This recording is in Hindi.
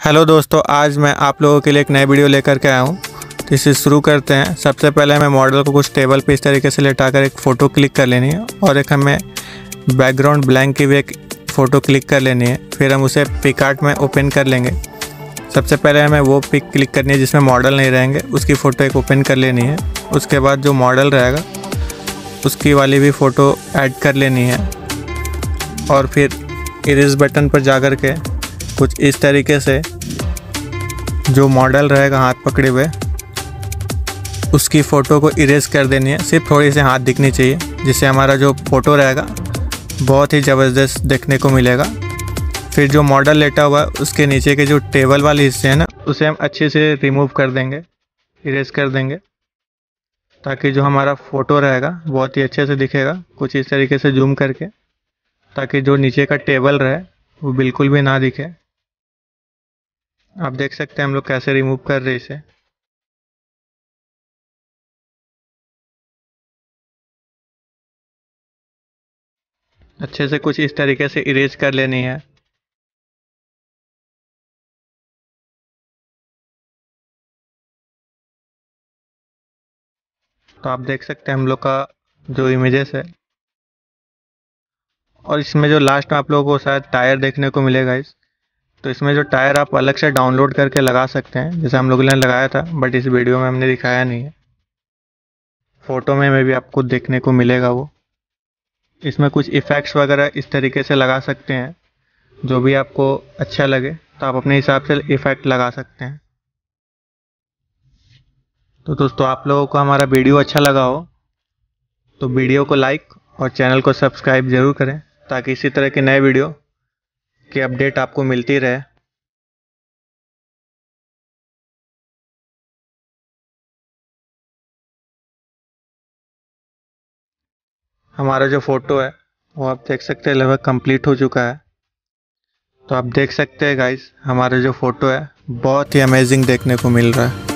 हेलो दोस्तों, आज मैं आप लोगों के लिए एक नई वीडियो लेकर के आया हूँ। तो इसे शुरू करते हैं। सबसे पहले हमें मॉडल को कुछ टेबल पे इस तरीके से लेटाकर एक फ़ोटो क्लिक कर लेनी है और एक हमें बैकग्राउंड ब्लैंक की भी एक फ़ोटो क्लिक कर लेनी है। फिर हम उसे पिकआर्ट में ओपन कर लेंगे। सबसे पहले हमें वो पिक क्लिक करनी है जिसमें मॉडल नहीं रहेंगे, उसकी फ़ोटो एक ओपन कर लेनी है। उसके बाद जो मॉडल रहेगा उसकी वाली भी फ़ोटो ऐड कर लेनी है और फिर इरेज बटन पर जा कर के कुछ इस तरीके से जो मॉडल रहेगा हाथ पकड़े हुए उसकी फ़ोटो को इरेज कर देनी है। सिर्फ थोड़ी सी हाथ दिखनी चाहिए, जिससे हमारा जो फ़ोटो रहेगा बहुत ही ज़बरदस्त देखने को मिलेगा। फिर जो मॉडल लेटा हुआ है उसके नीचे के जो टेबल वाले हिस्से हैं ना, उसे हम अच्छे से रिमूव कर देंगे, इरेज कर देंगे, ताकि जो हमारा फ़ोटो रहेगा बहुत ही अच्छे से दिखेगा। कुछ इस तरीके से जूम करके, ताकि जो नीचे का टेबल रहे वो बिल्कुल भी ना दिखे। आप देख सकते हैं हम लोग कैसे रिमूव कर रहे हैं इसे। अच्छे से कुछ इस तरीके से इरेज कर लेनी है। तो आप देख सकते हैं हम लोग का जो इमेजेस है, और इसमें जो लास्ट में आप लोगों को शायद टायर देखने को मिलेगा तो इसमें जो टायर आप अलग से डाउनलोड करके लगा सकते हैं, जैसे हम लोगों ने लगाया था, बट इस वीडियो में हमने दिखाया नहीं है। फ़ोटो में भी आपको देखने को मिलेगा वो। इसमें कुछ इफ़ेक्ट्स वगैरह इस तरीके से लगा सकते हैं, जो भी आपको अच्छा लगे तो आप अपने हिसाब से इफ़ेक्ट लगा सकते हैं। तो दोस्तों, आप लोगों को हमारा वीडियो अच्छा लगा हो तो वीडियो को लाइक और चैनल को सब्सक्राइब ज़रूर करें, ताकि इसी तरह के नए वीडियो की अपडेट आपको मिलती रहे। हमारा जो फ़ोटो है वो आप देख सकते हैं लगभग कंप्लीट हो चुका है। तो आप देख सकते हैं गाइस, हमारा जो फ़ोटो है बहुत ही अमेजिंग देखने को मिल रहा है।